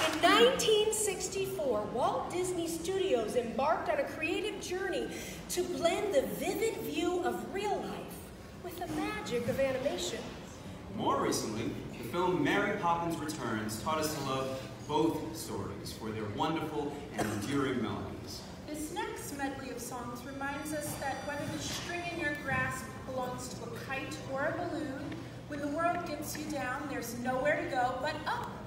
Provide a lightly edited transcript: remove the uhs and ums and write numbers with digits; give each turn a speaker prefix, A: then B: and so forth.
A: In 1964, Walt Disney Studios embarked on a creative journey to blend the vivid view of real life with the magic of animation.
B: More recently, the film Mary Poppins Returns taught us to love both stories for their wonderful and enduring melodies.
C: This next medley of songs reminds us that whether the string in your grasp belongs to a kite or a balloon, when the world gets you down, there's nowhere to go but up.